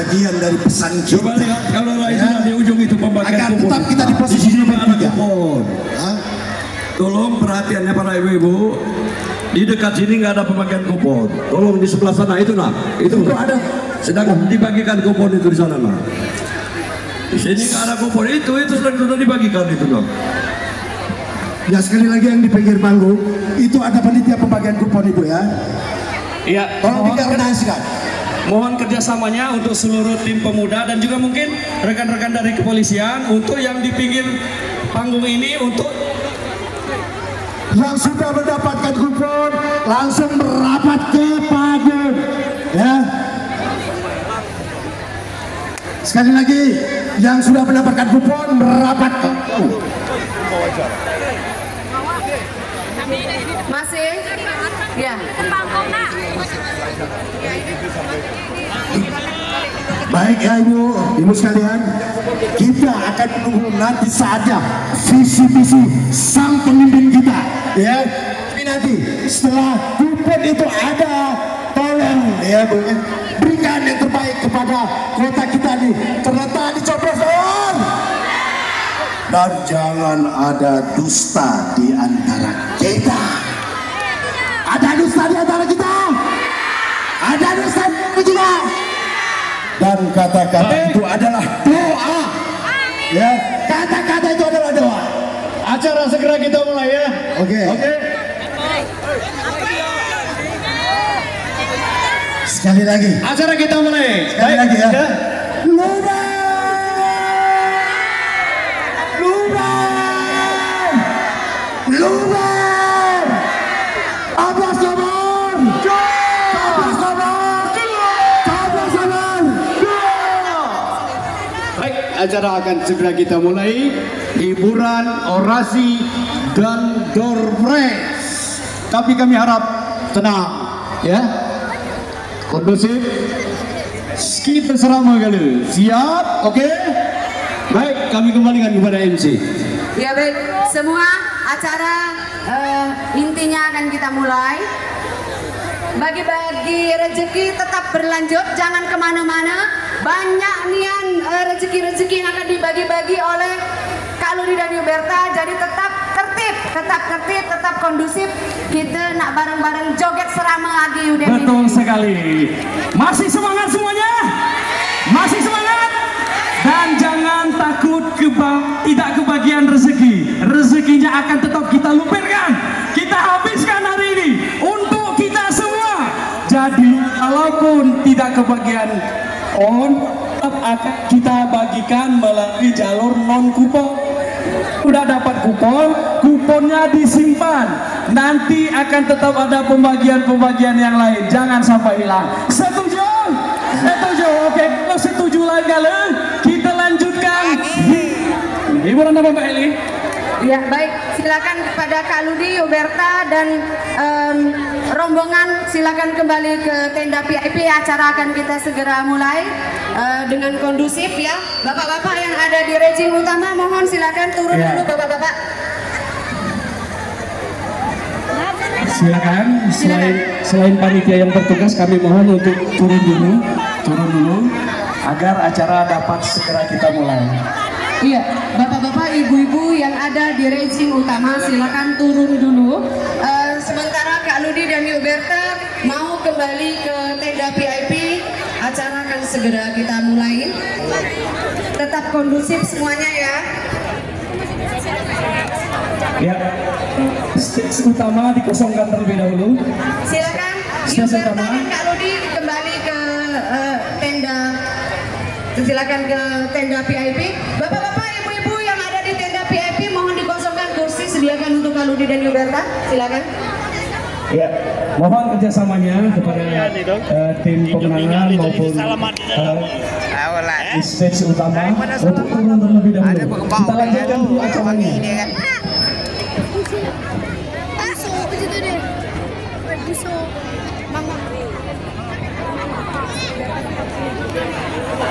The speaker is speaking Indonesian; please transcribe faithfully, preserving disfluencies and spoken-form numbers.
bagian dari pesan kita. Coba lihat kalau ya. Itu di ujung itu pembagian agar kupon. tetap kita di posisi nomor tiga. Tolong perhatiannya para ibu-ibu. Di dekat sini nggak ada pembagian kupon. Tolong di sebelah sana itu nak. Itu itu ada. Sedang dibagikan kupon itu di sana nak. Di sini nggak ada kupon itu itu sudah sudah dibagikan itu dong. Ya sekali lagi yang di pinggir panggung itu ada panitia pembagian kupon itu ya. Iya. Tolong dikoordinasikan. Mohon kerjasamanya untuk seluruh tim pemuda dan juga mungkin rekan-rekan dari kepolisian untuk yang di pinggir panggung ini untuk yang sudah mendapatkan kupon langsung merapat ke panggung ya. Sekali lagi yang sudah mendapatkan kupon merapat ke panggung. Masih? Ya. Baik ya ibu, ibu sekalian, kita akan menunggu nanti saja visi misi sang pemimpin kita, ya. Tapi nanti setelah kupon itu ada, tolong ya bu, berikan yang terbaik kepada kota kita nih, terletak di Coblosan. Dan jangan ada dusta di antara kita. Ada dusta di antara kita. Ada dusta juga. Dan kata-kata itu adalah doa. Ya, kata-kata itu adalah doa. acara segera kita mulai ya. Oke. Okay. Oke. Okay. Sekali lagi. Acara kita mulai. Sekali lagi ya. ya. Luber. Luber. Luber. Abas kabar. Abas kabar. Abas kabar. Baik, acara akan segera kita mulai. Hiburan, orasi, dan door prize. Tapi kami harap tenang, ya, kondusif. Kita serama kali. Siap? Oke? Okay? Baik, kami kembalikan kepada M C. Ya baik, semua acara uh, intinya akan kita mulai. Bagi-bagi rezeki tetap berlanjut, jangan kemana-mana. Banyak nian uh, rezeki-rezeki yang akan dibagi-bagi oleh Kak Ludi dan Yuberta. Jadi tetap tertib, tetap tertib, tetap kondusif. Kita nak bareng-bareng joget serama lagi udah. Betul sekali. Masih semangat semuanya? Masih semangat? Dan jangan takut keba tidak kebagian rezeki. Rezekinya akan tetap kita luberkan. Kita habiskan hari ini untuk kita semua. Jadi walaupun tidak kebagian on, tetap akan kita bagikan melalui jalur non kupon. Udah dapat kupon, kuponnya disimpan. Nanti akan tetap ada pembagian-pembagian yang lain. Jangan sampai hilang. Setuju? Setuju. Oke, kalau setuju lagi kalian, kita lanjutkan. Ibu nama Mbak Eli. Ya baik, silakan kepada Kak Ludi, Yuberta dan um, rombongan silakan kembali ke tenda V I P. Acara akan kita segera mulai uh, dengan kondusif ya. Bapak-bapak yang ada di rejim utama mohon silakan turun ya. Dulu bapak-bapak. Silakan, selain selain panitia yang bertugas kami mohon untuk turun dulu, turun dulu agar acara dapat segera kita mulai. Iya, bapak-bapak, ibu-ibu yang ada di rejim utama silakan turun dulu. Uh, sementara Kak Ludi dan Yuberta mau kembali ke tenda V I P, acara akan segera kita mulai. Tetap kondusif semuanya ya. Ya, stage utama dikosongkan terlebih dahulu. Silakan Yuberta dan Kak Ludi kembali ke uh, tenda. Silakan ke tenda V I P. Bapak-bapak, ibu-ibu yang ada di tenda V I P mohon dikosongkan kursi, sediakan untuk Kak Ludi dan Yuberta. Silakan. Ya, mohon kerjasamanya kepada uh, tim pemenangan maupun uh, di stage utama untuk turun terlebih dahulu. Kita lanjutkan dulu acaranya. Masuk begitu deh. Masuk. Mama.